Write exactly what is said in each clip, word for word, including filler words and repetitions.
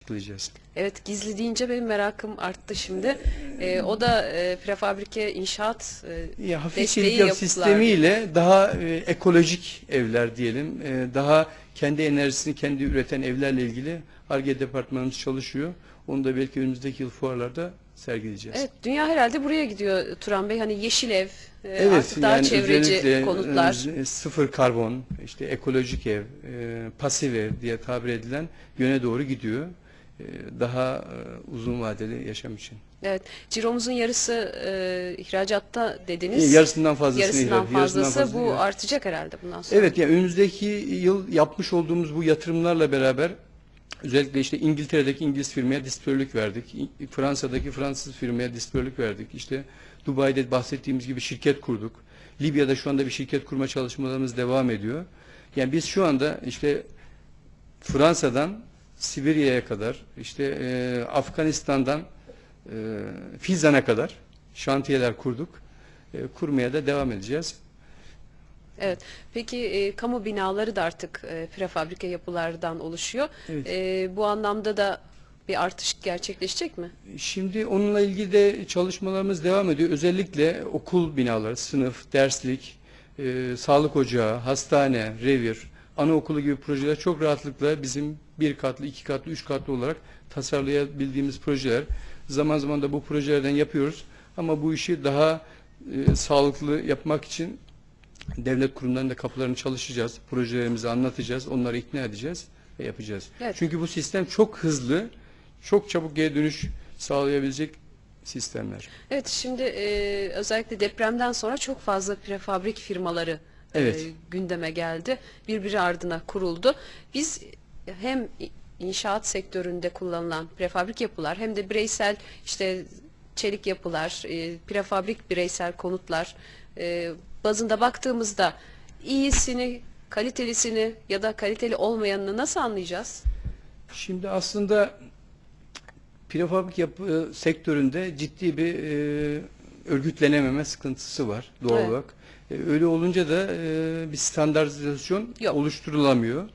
kılacağız. Evet, gizli deyince benim merakım arttı şimdi. Ee, o da e, prefabrike inşaat e, Ya, hafif desteği çelik yapı yapılar. sistemiyle daha e, ekolojik evler diyelim, e, daha kendi enerjisini kendi üreten evlerle ilgili Ar-Ge departmanımız çalışıyor. Onu da belki önümüzdeki yıl fuarlarda sergileyeceğiz. Evet, dünya herhalde buraya gidiyor Turan Bey. Hani yeşil ev, e, Evet, artık daha yani çevreci özellikle konutlar. e, sıfır karbon, işte ekolojik ev, e, pasif ev diye tabir edilen yöne doğru gidiyor. E, daha e, uzun vadeli yaşam için. Evet, ciromuzun yarısı e, ihracatta E, dediniz. yarısından fazlasını Yarısından ihraç- fazlası yarısından fazlasını bu ihraç- artacak herhalde bundan sonra. Evet, ya önümüzdeki yıl yapmış olduğumuz bu yatırımlarla beraber özellikle işte İngiltere'deki İngiliz firmaya distribütörlük verdik. İ- Fransa'daki Fransız firmaya distribütörlük verdik. İşte Dubai'de bahsettiğimiz gibi şirket kurduk. Libya'da şu anda bir şirket kurma çalışmalarımız devam ediyor. Yani biz şu anda işte Fransa'dan Sibirya'ya kadar, işte e, Afganistan'dan e, Fizan'a kadar şantiyeler kurduk. E, kurmaya da devam edeceğiz. Evet. Peki e, kamu binaları da artık e, prefabrike yapılardan oluşuyor. Evet. E, bu anlamda da bir artış gerçekleşecek mi? Şimdi onunla ilgili de çalışmalarımız devam ediyor. Özellikle okul binaları, sınıf, derslik, e, sağlık ocağı, hastane, revir, anaokulu gibi projeler çok rahatlıkla bizim bir katlı, iki katlı, üç katlı olarak tasarlayabildiğimiz projeler. Zaman zaman da bu projelerden yapıyoruz. Ama bu işi daha e, sağlıklı yapmak için devlet kurumlarının kapılarını çalışacağız. Projelerimizi anlatacağız, onları ikna edeceğiz ve yapacağız. Evet. Çünkü bu sistem çok hızlı, çok çabuk geri dönüş sağlayabilecek sistemler. Evet, şimdi e, özellikle depremden sonra çok fazla prefabrik firmaları e, Evet. gündeme geldi. Birbiri ardına kuruldu. Biz hem inşaat sektöründe kullanılan prefabrik yapılar hem de bireysel işte çelik yapılar, e, prefabrik bireysel konutlar e, bazında baktığımızda iyisini, kalitelisini ya da kaliteli olmayanını nasıl anlayacağız? Şimdi aslında prefabrik yapı sektöründe ciddi bir e, örgütlenememe sıkıntısı var doğal Evet. olarak. E, öyle olunca da e, bir standartizasyon Yok. oluşturulamıyor.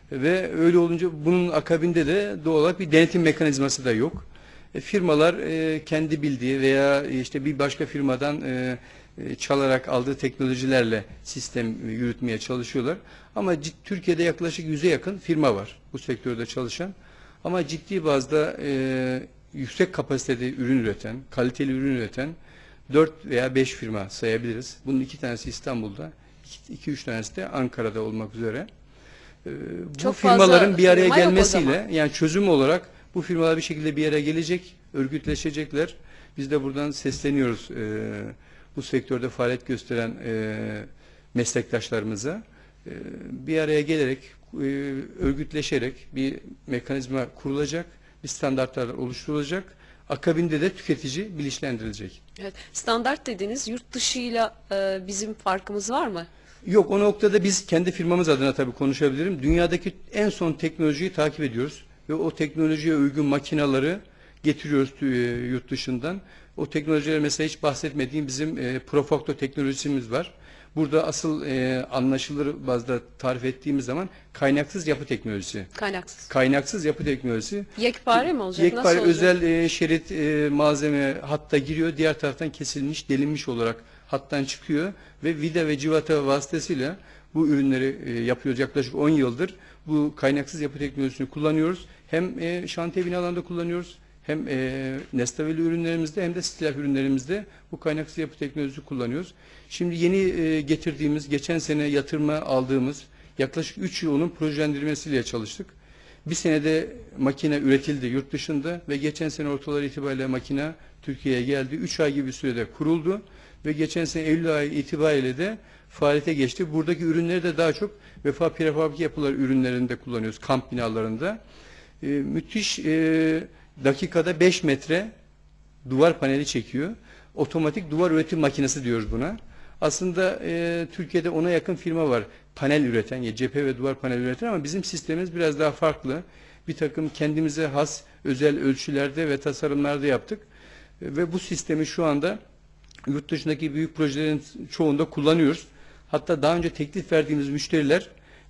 Ve öyle olunca bunun akabinde de doğal olarak bir denetim mekanizması da yok. E, firmalar e, kendi bildiği veya işte bir başka firmadan e, e, çalarak aldığı teknolojilerle sistem yürütmeye çalışıyorlar. Ama cid, Türkiye'de yaklaşık yüze yakın firma var bu sektörde çalışan. Ama ciddi bazda e, yüksek kapasitede ürün üreten, kaliteli ürün üreten dört veya beş firma sayabiliriz. Bunun iki tanesi İstanbul'da, iki üç tanesi de Ankara'da olmak üzere. E, bu Çok firmaların fazla bir araya firma yok o gelmesiyle, zaman. yani çözüm olarak bu firmalar bir şekilde bir araya gelecek, örgütleşecekler. Biz de buradan sesleniyoruz e, bu sektörde faaliyet gösteren e, meslektaşlarımıza. E, bir araya gelerek, e, örgütleşerek bir mekanizma kurulacak, bir standartlar oluşturulacak. Akabinde de tüketici bilinçlendirilecek. Evet, standart dediğiniz yurt dışıyla e, bizim farkımız var mı? Yok, o noktada biz kendi firmamız adına tabii konuşabilirim. Dünyadaki en son teknolojiyi takip ediyoruz ve o teknolojiye uygun makinaları getiriyoruz e, yurt dışından. O teknolojiler, mesela hiç bahsetmediğim bizim e, Profacto teknolojisimiz var. Burada asıl e, anlaşılır bazda tarif ettiğimiz zaman kaynaksız yapı teknolojisi. Kaynaksız. Kaynaksız yapı teknolojisi. Yekpare mi olacak? Yekpare Nasıl olacak? özel e, şerit e, malzeme hatta giriyor, diğer taraftan kesilmiş, delinmiş olarak hattan çıkıyor ve vida ve civata vasıtasıyla bu ürünleri e, yapıyoruz. Yaklaşık on yıldır bu kaynaksız yapı teknolojisini kullanıyoruz. Hem e, şantiye binalarında kullanıyoruz, hem e, Nestaveli ürünlerimizde hem de stilaf ürünlerimizde bu kaynaksız yapı teknolojisi kullanıyoruz. Şimdi yeni e, getirdiğimiz, geçen sene yatırıma aldığımız yaklaşık üç yıl onun projelendirmesiyle çalıştık. Bir senede makine üretildi yurt dışında ve geçen sene ortaları itibariyle makine Türkiye'ye geldi. üç ay gibi bir sürede kuruldu ve geçen sene Eylül ayı itibariyle de faaliyete geçti. Buradaki ürünleri de daha çok Vefa Prefabrik Yapılar ürünlerinde kullanıyoruz, kamp binalarında. E, müthiş e, dakikada beş metre duvar paneli çekiyor. Otomatik duvar üretim makinesi diyoruz buna. Aslında e, Türkiye'de ona yakın firma var. Panel üreten, ya cephe ve duvar panel üreten, ama bizim sistemimiz biraz daha farklı. Bir takım kendimize has özel ölçülerde ve tasarımlarda yaptık. E, ve bu sistemi şu anda yurt dışındaki büyük projelerin çoğunda kullanıyoruz. Hatta daha önce teklif verdiğimiz müşteriler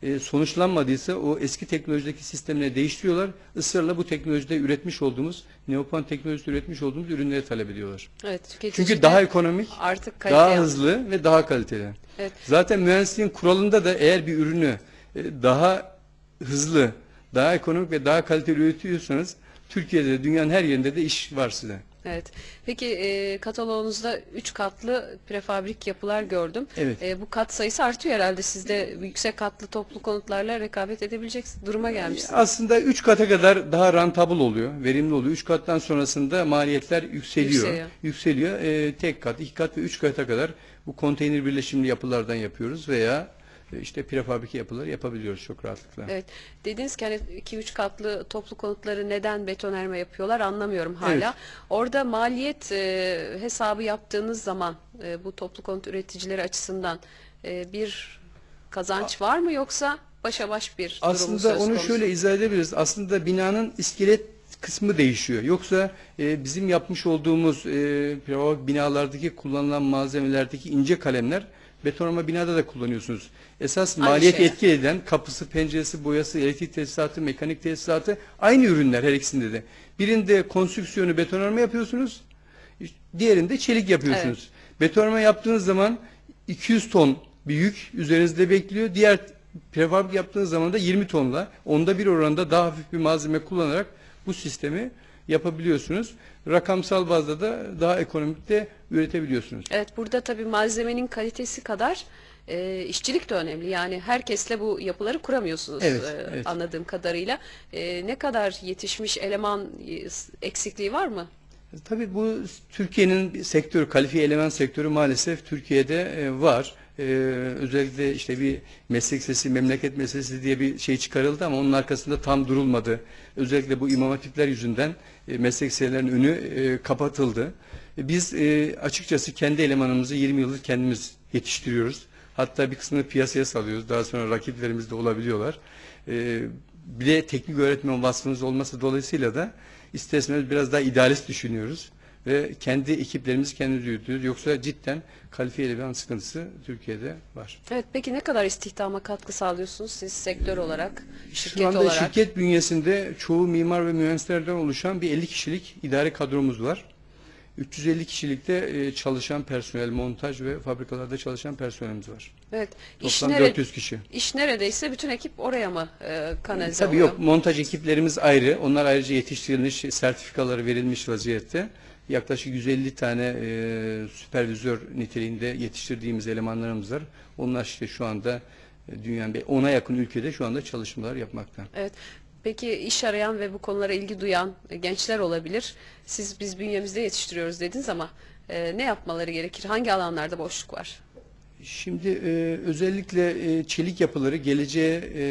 e, sonuçlanmadıysa o eski teknolojideki sistemleri değiştiriyorlar. Israrla bu teknolojide üretmiş olduğumuz, Neopan teknolojisinde üretmiş olduğumuz ürünleri talep ediyorlar. Evet, tüketici Çünkü de daha ekonomik, artık kalite daha yapmış. hızlı ve daha kaliteli. Evet. Zaten mühendisliğin kuralında da eğer bir ürünü e, daha hızlı, daha ekonomik ve daha kaliteli üretiyorsanız Türkiye'de de dünyanın her yerinde de iş var size. Evet. Peki e, kataloğunuzda üç katlı prefabrik yapılar gördüm. Evet. E, bu kat sayısı artıyor herhalde. Siz de yüksek katlı toplu konutlarla rekabet edebilecek duruma gelmişsiniz. Aslında üç kata kadar daha rentable oluyor, verimli oluyor. üç kattan sonrasında maliyetler yükseliyor. Yükseliyor. Yükseliyor. E, tek kat, iki kat ve üç kata kadar bu konteyner birleşimli yapılardan yapıyoruz veya e, işte prefabrik yapılar yapabiliyoruz çok rahatlıkla. Evet. Dediniz ki hani iki üç katlı toplu konutları neden betonerme yapıyorlar anlamıyorum hala. Evet. Orada maliyet e, hesabı yaptığınız zaman e, bu toplu konut üreticileri açısından e, bir kazanç var mı yoksa başa baş bir durum Aslında söz onu konusu? şöyle izah edebiliriz. Aslında binanın iskelet kısmı değişiyor. Yoksa e, bizim yapmış olduğumuz e, prefabrik binalardaki kullanılan malzemelerdeki ince kalemler betonarme binada da kullanıyorsunuz. Esas Aynı maliyeti şey. etki eden kapısı, penceresi, boyası, elektrik tesisatı, mekanik tesisatı aynı ürünler her ikisinde de. Birinde konstrüksiyonu betonarme yapıyorsunuz, diğerinde çelik yapıyorsunuz. Betonarme yaptığınız zaman iki yüz ton bir yük üzerinizde bekliyor. Diğer prefabrik yaptığınız zaman da yirmi tonla onda bir oranda daha hafif bir malzeme kullanarak bu sistemi yapabiliyorsunuz. Rakamsal bazda da daha ekonomik de üretebiliyorsunuz. Evet, burada tabii malzemenin kalitesi kadar e, işçilik de önemli. Yani herkesle bu yapıları kuramıyorsunuz Evet, e, evet. anladığım kadarıyla. E, ne kadar yetişmiş eleman e, eksikliği var mı? Tabii bu Türkiye'nin bir sektörü, kalifiye eleman sektörü maalesef Türkiye'de e, var. E, özellikle işte bir meslek sesi, memleket meselesi diye bir şey çıkarıldı ama onun arkasında tam durulmadı. Özellikle bu imam hatipler yüzünden e, meslek liselerinin önü e, kapatıldı. E, biz e, açıkçası kendi elemanımızı yirmi yıldır kendimiz yetiştiriyoruz. Hatta bir kısmını piyasaya salıyoruz. Daha sonra rakiplerimiz de olabiliyorlar. E, bir de teknik öğretmen vasfımız olması dolayısıyla da isterseniz biraz daha idealist düşünüyoruz ve kendi ekiplerimizi kendimiz yürütüyoruz. Yoksa cidden kalifiye eleman sıkıntısı Türkiye'de var. Evet, peki ne kadar istihdama katkı sağlıyorsunuz siz sektör olarak, şirket Şu anda olarak? şirket bünyesinde çoğu mimar ve mühendislerden oluşan bir elli kişilik idare kadromuz var. üç yüz elli kişilikte e, çalışan personel, montaj ve fabrikalarda çalışan personelimiz var. Evet. İş, Toplam nere- dört yüz kişi. iş neredeyse bütün ekip oraya mı e, kanalize Tabii oluyor? yok, montaj ekiplerimiz ayrı. Onlar ayrıca yetiştirilmiş, sertifikaları verilmiş vaziyette. Yaklaşık yüz elli tane e, süpervizör niteliğinde yetiştirdiğimiz elemanlarımız var. Onlar işte şu anda e, dünyanın ona yakın ülkede şu anda çalışmalar yapmakta. Evet. Peki iş arayan ve bu konulara ilgi duyan e, gençler olabilir. Siz biz bünyemizde yetiştiriyoruz dediniz ama e, ne yapmaları gerekir? Hangi alanlarda boşluk var? Şimdi e, özellikle e, çelik yapıları geleceğe e,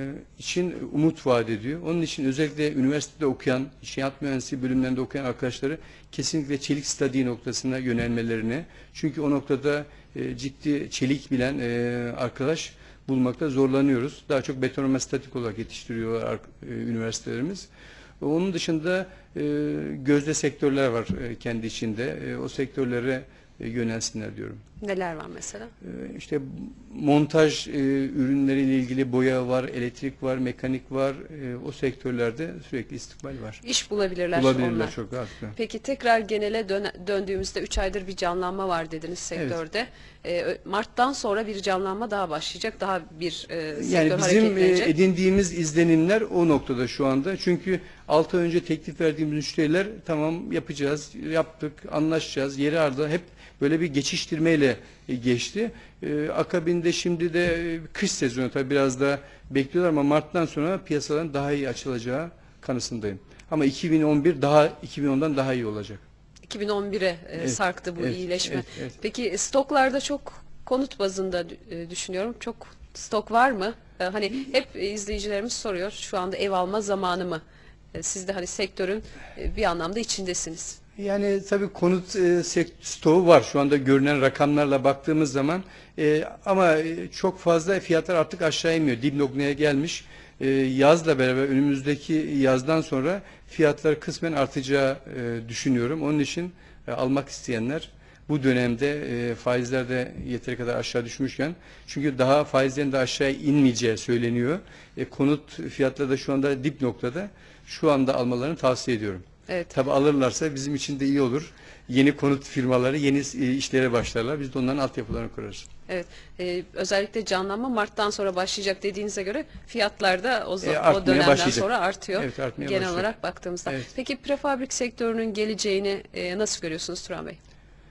için umut vaat ediyor. Onun için özellikle üniversitede okuyan, inşaat mühendisliği bölümlerinde okuyan arkadaşları kesinlikle çelik stadi noktasına yönelmelerini. Çünkü o noktada e, ciddi çelik bilen e, arkadaş bulmakta zorlanıyoruz. Daha çok betonarme statik olarak yetiştiriyorlar e, üniversitelerimiz. Onun dışında e, gözde sektörler var e, kendi içinde. E, o sektörlere e, yönelsinler diyorum. Neler var mesela? Ee, İşte montaj e, ürünleriyle ilgili boya var, elektrik var, mekanik var. E, o sektörlerde sürekli istikbal var. İş bulabilirler, Bulabilirler onlar. çok rahatlıkla. Peki tekrar genele dön- döndüğümüzde üç aydır bir canlanma var dediniz sektörde. Ee, Mart'tan sonra bir canlanma daha başlayacak. Daha bir e, sektör Yani bizim e, hareketlenecek. edindiğimiz izlenimler o noktada şu anda. Çünkü altı ay önce teklif verdiğimiz müşteriler tamam yapacağız, yaptık, anlaşacağız, yeri arda hep böyle bir geçiştirmeyle e, geçti. E, akabinde şimdi de e, kış sezonu tabii biraz daha bekliyorlar ama Mart'tan sonra piyasaların daha iyi açılacağı kanısındayım. Ama iki bin on bir daha iki bin ondan daha iyi olacak. iki bin on bire e, Evet, sarktı bu evet, iyileşme. evet, evet. Peki stoklarda çok konut bazında e, düşünüyorum. Çok stok var mı? E, hani hep e, izleyicilerimiz soruyor. Şu anda ev alma zamanı mı? E, siz de hani sektörün e, bir anlamda içindesiniz. Yani tabii konut e, sek- stoğu var şu anda görünen rakamlarla baktığımız zaman. E, ama e, çok fazla fiyatlar artık aşağı inmiyor. Dip noktaya gelmiş. E, yazla beraber önümüzdeki yazdan sonra fiyatlar kısmen artacağı e, düşünüyorum. Onun için e, almak isteyenler bu dönemde e, faizler de yeteri kadar aşağı düşmüşken, çünkü daha faizlerin de aşağı inmeyeceği söyleniyor. E, konut fiyatları da şu anda dip noktada. Şu anda almalarını tavsiye ediyorum. Evet. Tabi alırlarsa bizim için de iyi olur. Yeni konut firmaları yeni e, işlere başlarlar. Biz de onların altyapılarını kurarız. Evet. Ee, özellikle canlanma Mart'tan sonra başlayacak dediğinize göre fiyatlar da o, E, o artmaya dönemden başlayacak. sonra artıyor. Evet, artmaya Genel başlıyor. olarak baktığımızda. Evet. Peki prefabrik sektörünün geleceğini e, nasıl görüyorsunuz Turan Bey?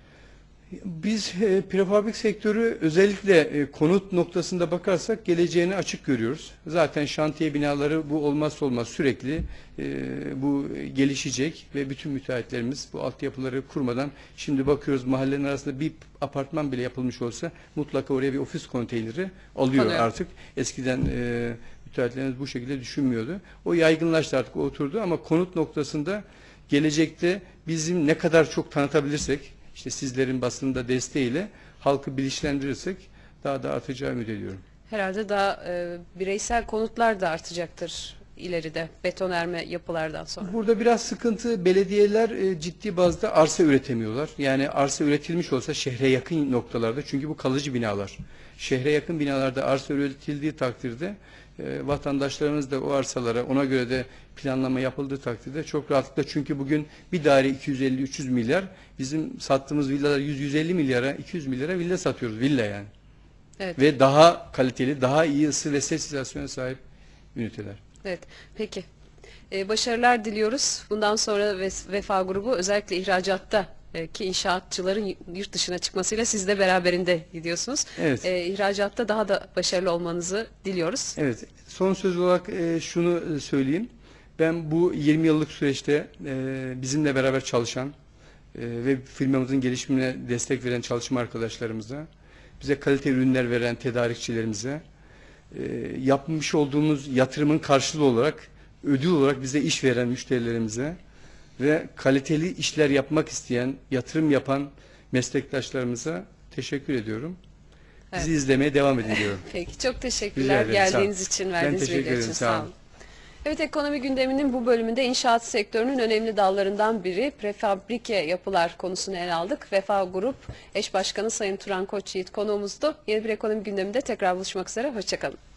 Biz e, prefabrik sektörü özellikle e, konut noktasında bakarsak geleceğini açık görüyoruz. Zaten şantiye binaları bu olmazsa olmaz, sürekli e, bu gelişecek ve bütün müteahhitlerimiz bu altyapıları kurmadan, şimdi bakıyoruz mahallenin arasında bir apartman bile yapılmış olsa mutlaka oraya bir ofis konteyneri alıyor Alıyor. artık. Eskiden e, müteahhitlerimiz bu şekilde düşünmüyordu. O yaygınlaştı artık, o oturdu, ama konut noktasında gelecekte bizim ne kadar çok tanıtabilirsek, İşte sizlerin basında desteğiyle halkı bilinçlendirirsek daha da artacağı ümit ediyorum. Herhalde daha e, bireysel konutlar da artacaktır ileride betonerme yapılardan sonra. Burada biraz sıkıntı, belediyeler e, ciddi bazda arsa üretemiyorlar. Yani arsa üretilmiş olsa şehre yakın noktalarda, çünkü bu kalıcı binalar. Şehre yakın binalarda arsa üretildiği takdirde e, vatandaşlarımız da o arsalara ona göre de planlama yapıldığı takdirde çok rahatlıkla, çünkü bugün bir daire iki yüz elli üç yüz milyar, bizim sattığımız villalar yüz yüz elli milyara, iki yüz milyara villa satıyoruz, villa yani. Evet. Ve daha kaliteli, daha iyi ısı ve ses izolasyona sahip üniteler. Evet. Peki. Ee, başarılar diliyoruz. Bundan sonra Ves- Vefa Grubu özellikle ihracatta e, ki inşaatçıların yurt dışına çıkmasıyla siz de beraberinde gidiyorsunuz. Evet. Ee, ihracatta daha da başarılı olmanızı diliyoruz. Evet, son söz olarak e, şunu e, söyleyeyim. Ben bu yirmi yıllık süreçte e, bizimle beraber çalışan e, ve firmamızın gelişimine destek veren çalışma arkadaşlarımıza, bize kalite ürünler veren tedarikçilerimize, e, yapmış olduğumuz yatırımın karşılığı olarak, ödül olarak bize iş veren müşterilerimize ve kaliteli işler yapmak isteyen, yatırım yapan meslektaşlarımıza teşekkür ediyorum. Bizi Evet. izlemeye devam edin diyorum. Peki. Çok Rica teşekkürler ederim, sağ olun. geldiğiniz için, Ben verdiğiniz teşekkür bilgiler için. ederim, Sağ sağ olun. olun. Evet, ekonomi gündeminin bu bölümünde inşaat sektörünün önemli dallarından biri prefabrike yapılar konusunu ele aldık. Vefa Grup Eş Başkanı Sayın Turan Koçyiğit konuğumuzdu. Yeni bir ekonomi gündeminde tekrar buluşmak üzere. Hoşçakalın.